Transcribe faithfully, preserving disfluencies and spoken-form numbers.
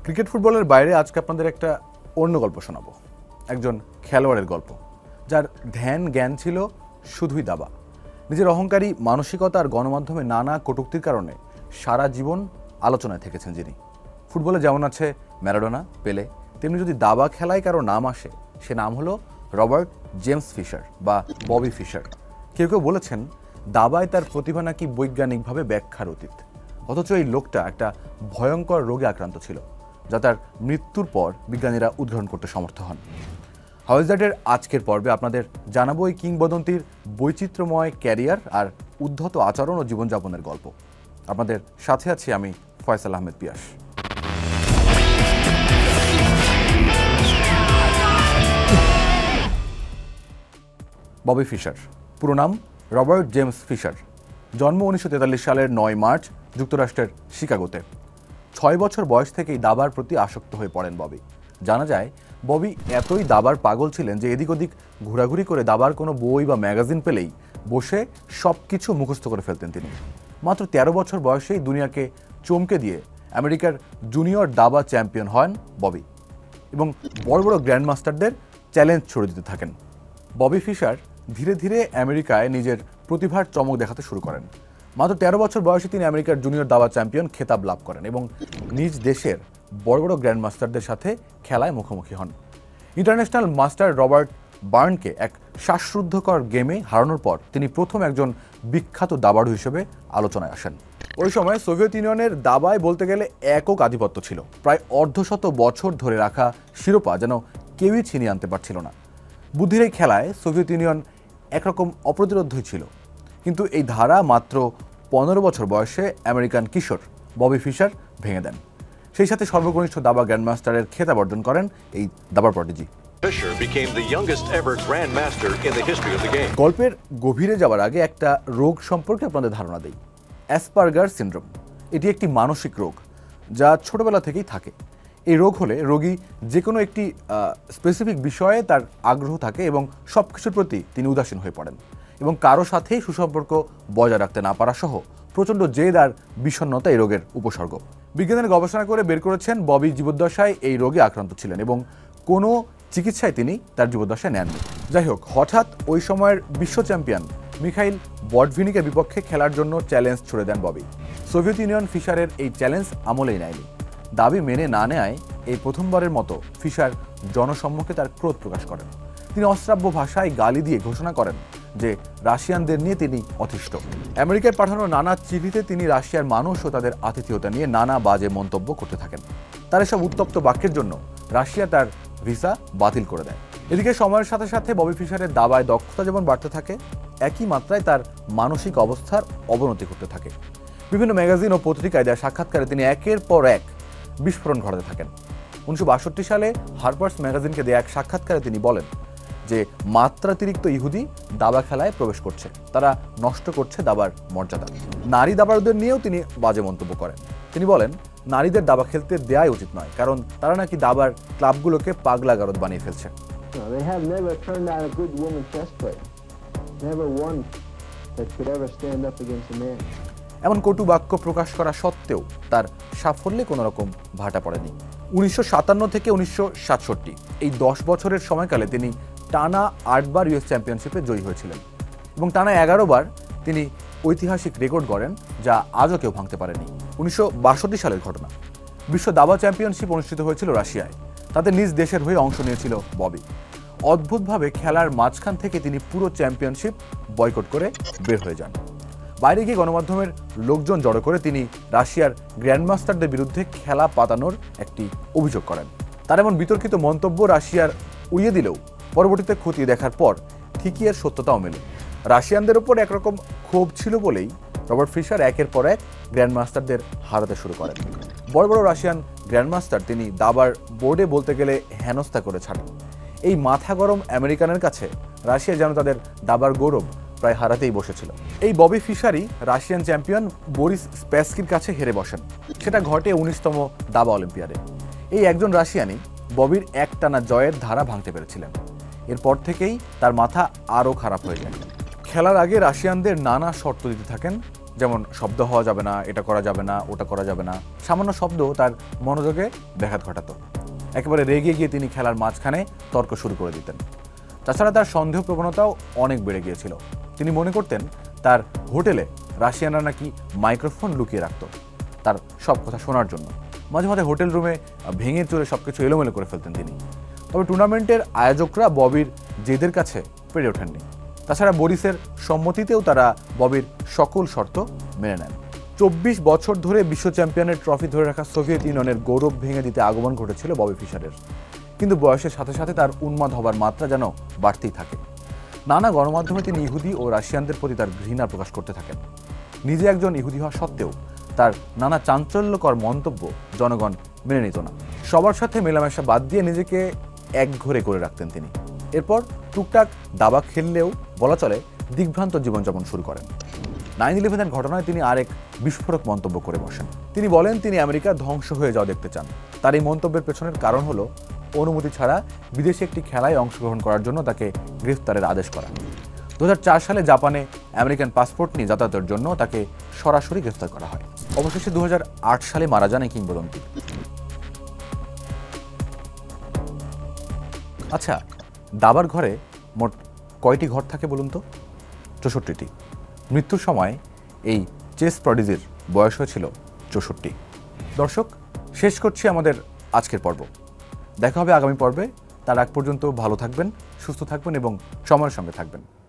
Cricket ফুটবলের বাইরে আজকে আপনাদের একটা অন্য গল্প শোনাবো। একজন খেলোয়াড়ের গল্প, যার ধ্যান জ্ঞান ছিল শুধুই দাবা। নিজের অহংকারী মানসিকতা আর গণমাধ্যমে নানা কটূক্তির কারণে সারা জীবন আলোচনায় থেকেছেন যিনি। ফুটবলে যেমন আছে ম্যারাডোনা, পেলে, তেমনি যদি দাবা খেলায় কারো নাম আসে, সে নাম হলো রবার্ট জেমস ফিশার বা ববি ফিশার। কেউ কেউ বলেছেন দাবায় তার প্রতিভা নাকি বৈজ্ঞানিকভাবে ব্যাখ্যার অতীত। অথচ এই লোকটা একটা ভয়ঙ্কর রোগে আক্রান্ত ছিল, যা তার মৃত্যুর পর বিজ্ঞানীরা উদ্ঘাটন করতে সমর্থ হন। হাউজদাটের আজকের পর্বে আপনাদের জানাবো এই কিংবদন্তির বৈচিত্র্যময় ক্যারিয়ার আর উদ্ধত আচরণ ও জীবনযাপনের গল্প। আপনাদের সাথে আছি আমি ফয়সাল আহমেদ পিয়াস। ববি ফিশার, পুরো নাম রবার্ট জেমস ফিশার। জন্ম উনিশশো তেতাল্লিশ সালের নয় মার্চ যুক্তরাষ্ট্রের শিকাগোতে। ছয় বছর বয়স থেকেই দাবার প্রতি আসক্ত হয়ে পড়েন ববি। জানা যায় ববি এতই দাবার পাগল ছিলেন যে এদিক ওদিক ঘোরাঘুরি করে দাবার কোনো বই বা ম্যাগাজিন পেলেই বসে সব কিছু মুখস্থ করে ফেলতেন তিনি। মাত্র তেরো বছর বয়সেই দুনিয়াকে চমকে দিয়ে আমেরিকার জুনিয়র দাবা চ্যাম্পিয়ন হন ববি এবং বড় বড় গ্র্যান্ড মাস্টারদের চ্যালেঞ্জ ছড়ে দিতে থাকেন। ববি ফিশার ধীরে ধীরে আমেরিকায় নিজের প্রতিভার চমক দেখাতে শুরু করেন। মাত্র তেরো বছর বয়সে তিনি আমেরিকার জুনিয়র দাবা চ্যাম্পিয়ন খেতাব লাভ করেন এবং নিজ দেশের বড় বড় গ্র্যান্ড মাস্টারদের সাথে খেলায় মুখোমুখি হন। ইন্টারন্যাশনাল মাস্টার রবার্ট বার্নকে এক শ্বাসরুদ্ধকর গেমে হারানোর পর তিনি প্রথম একজন বিখ্যাত দাবাড়ু হিসেবে আলোচনায় আসেন। ওই সময় সোভিয়েত ইউনিয়নের দাবায় বলতে গেলে একক আধিপত্য ছিল। প্রায় অর্ধশত বছর ধরে রাখা শিরোপা যেন কেউই ছিনিয়ে আনতে পারছিল না। বুদ্ধির এই খেলায় সোভিয়েত ইউনিয়ন একরকম অপ্রতিরোধ্যই ছিল। কিন্তু এই ধারা মাত্র পনেরো বছর বয়সে আমেরিকান কিশোর ববি ফিশার ভেঙে দেন। সেই সাথে সর্বকনিষ্ঠ দাবা গ্র্যান্ডমাস্টারের খেতাব অর্জন করেন এই দাবার প্রডিজি। গল্পের গভীরে যাওয়ার আগে একটা রোগ সম্পর্কে আপনাদের ধারণা দেই। Asperger syndrome. এটি একটি মানসিক রোগ যা ছোটবেলা থেকেই থাকে। এই রোগ হলে রোগী যে কোনো একটি স্পেসিফিক বিষয়ে তার আগ্রহ থাকে এবং সব কিছুর প্রতি তিনি উদাসীন হয়ে পড়েন এবং কারো সাথেই সুসম্পর্ক বজায় রাখতে না পারা সহ প্রচণ্ড জেদ আর বিষণ্ণতা এই রোগের উপসর্গ। বিজ্ঞানীরা গবেষণা করে বের করেছেন ববি জীবদ্দশায় এই রোগে আক্রান্ত ছিলেন এবং কোনো চিকিৎসায় তিনি তার জীবদ্দশায় নেননি। যাই হোক, হঠাৎ ওই সময়ের বিশ্ব চ্যাম্পিয়ন মিখাইল বটভিনিকের বিপক্ষে খেলার জন্য চ্যালেঞ্জ ছুড়ে দেন ববি। সোভিয়েত ইউনিয়ন ফিশারের এই চ্যালেঞ্জ আমলেই নেয়নি। দাবি মেনে না নেয় এই প্রথমবারের মতো ফিশার জনসম্মুখে তার ক্রোধ প্রকাশ করেন। তিনি অশ্রাব্য ভাষায় গালি দিয়ে ঘোষণা করেন যে রাশিয়ানদের নিয়ে তিনি অতিষ্ঠ। আমেরিকায় পাঠানো নানা চিঠিতে তিনি রাশিয়ার মানুষ ও তাদের আতিথেয়তা নিয়ে নানা বাজে মন্তব্য করতে থাকেন। তার এসব উত্তপ্ত বাক্যের জন্য রাশিয়া তার ভিসা বাতিল করে দেয়। এদিকে সময়ের সাথে সাথে ববি ফিশারের দাবায় দক্ষতা যেমন বাড়তে থাকে, একই মাত্রায় তার মানসিক অবস্থার অবনতি করতে থাকে। বিভিন্ন ম্যাগাজিন ও পত্রিকায় দেওয়া সাক্ষাৎকারে তিনি একের পর এক বিস্ফোরণ ঘটাতে থাকেন। উনিশশো বাষট্টি সালে হারপার্স ম্যাগাজিনকে দেয়া এক সাক্ষাৎকারে তিনি বলেন যে মাত্রাতিরিক্ত ইহুদি দাবা খেলায় প্রবেশ করছে, তারা নষ্ট করছে দাবার মর্যাদা। নারী দাবাড়ুদের নিয়েও তিনি বাজে মন্তব্য করেন। তিনি বলেন নারীদের দাবা খেলতে দেয়াই উচিত নয়, কারণ তারা নাকি দাবার ক্লাবগুলোকে পাগলা গারদ বানিয়ে ফেলছে। এমন কটু বাক্য প্রকাশ করা সত্ত্বেও তার সাফল্যে কোনো রকম ভাটা পড়েনি। উনিশশো সাতান্ন থেকে উনিশশো সাতষট্টি এই দশ বছরের সময়কালে তিনি টানা আটবার ইউএস চ্যাম্পিয়নশিপে জয়ী হয়েছিলেন এবং টানা এগারো বার তিনি ঐতিহাসিক রেকর্ড গড়েন, যা আজও কেউ ভাঙতে পারেনি। উনিশশো বাষট্টি সালের ঘটনা, বিশ্ব দাবা চ্যাম্পিয়নশিপ অনুষ্ঠিত হয়েছিল রাশিয়ায়। তাতে নিজ দেশের হয়ে অংশ নিয়েছিল ববি। অদ্ভুতভাবে খেলার মাঝখান থেকে তিনি পুরো চ্যাম্পিয়নশিপ বয়কট করে বের হয়ে যান। বাইরে গিয়ে গণমাধ্যমের লোকজন জড়ো করে তিনি রাশিয়ার গ্র্যান্ডমাস্টারদের বিরুদ্ধে খেলা পাতানোর একটি অভিযোগ করেন। তার এমন বিতর্কিত মন্তব্য রাশিয়ার উড়িয়ে দিলেও পরবর্তীতে খতিয়ে দেখার পর ঠিকই এর সত্যতাও মেলে। রাশিয়ানদের ওপর একরকম ক্ষোভ ছিল বলেই রবার্ট ফিশার একের পর এক গ্র্যান্ডমাস্টারদের হারাতে শুরু করেন। বড় বড় রাশিয়ান গ্র্যান্ডমাস্টার তিনি দাবার বোর্ডে বলতে গেলে হেনস্থা করে ছাড়েন। এই মাথা গরম আমেরিকানের কাছে রাশিয়া যেন তাদের দাবার গৌরব প্রায় হারাতেই বসেছিল। এই ববি ফিশারই রাশিয়ান চ্যাম্পিয়ন বরিস স্প্যাসকির কাছে হেরে বসেন। সেটা ঘটে উনিশতম দাবা অলিম্পিয়াডে। এই একজন রাশিয়ানই ববির একটানা জয়ের ধারা ভাঙতে পেরেছিলেন। এরপর থেকেই তার মাথা আরও খারাপ হয়ে যায়। খেলার আগে রাশিয়ানদের নানা শর্ত দিতে থাকেন, যেমন শব্দ হওয়া যাবে না, এটা করা যাবে না, ওটা করা যাবে না। সামান্য শব্দ তার মনোযোগে ব্যাঘাত ঘটাতো। একেবারে রেগে গিয়ে তিনি খেলার মাঝখানে তর্ক শুরু করে দিতেন। তাছাড়া তার সন্দেহ প্রবণতাও অনেক বেড়ে গিয়েছিল। তিনি মনে করতেন তার হোটেলে রাশিয়ানরা নাকি মাইক্রোফোন লুকিয়ে রাখত তার সব কথা শোনার জন্য। মাঝে মাঝে হোটেল রুমে ভেঙে চড়ে সব কিছু এলোমেলো করে ফেলতেন তিনি। তবে টুর্নামেন্টের আয়োজকরা ববির জেদের কাছে পেরে ওঠেননি। তাছাড়া বরিসের সম্মতিতেও তারা ববির সকল শর্ত মেনে নেন। চব্বিশ বছর ধরে বিশ্ব চ্যাম্পিয়নের ট্রফি ধরে রাখা সোভিয়েত ইউনিয়নের গৌরব ভেঙে দিতে আগমন ঘটেছিল ববি ফিশারের। কিন্তু বয়সের সাথে সাথে তার উন্মাদ হবার মাত্রা যেন বাড়তেই থাকে। নানা গণমাধ্যমে তিনি ইহুদি ও রাশিয়ানদের প্রতি তার ঘৃণা প্রকাশ করতে থাকেন। নিজে একজন ইহুদি হওয়া সত্ত্বেও তার নানা চাঞ্চল্যকর মন্তব্য জনগণ মেনে নিত না। সবার সাথে মেলামেশা বাদ দিয়ে নিজেকে একঘরে করে রাখতেন তিনি। এরপর টুকটাক দাবা খেললেও বলা চলে দিগ্ভ্রান্ত জীবনযাপন শুরু করেন। নাইন ইলেভেনের ঘটনায় তিনি আরেক বিস্ফোরক মন্তব্য করে বসেন। তিনি বলেন তিনি আমেরিকা ধ্বংস হয়ে যাওয়া দেখতে চান। তার এই মন্তব্যের পেছনের কারণ হলো অনুমতি ছাড়া বিদেশে একটি খেলায় অংশগ্রহণ করার জন্য তাকে গ্রেফতারের আদেশ করা। দু হাজার চার সালে জাপানে আমেরিকান পাসপোর্ট নিয়ে যাতায়াতের জন্য তাকে সরাসরি গ্রেফতার করা হয়। অবশেষে দু হাজার আট সালে মারা যান এই কিংবদন্তি। আচ্ছা, দাবার ঘরে মোট কয়টি ঘর থাকে বলুন তো? চৌষট্টিটি। মৃত্যুর সময় এই চেস প্রডিজির বয়স হয়েছিল চৌষট্টি। দর্শক, শেষ করছি আমাদের আজকের পর্ব। দেখা হবে আগামী পর্বে। তার আগ পর্যন্ত ভালো থাকবেন, সুস্থ থাকবেন এবং সময়ের সঙ্গে থাকবেন।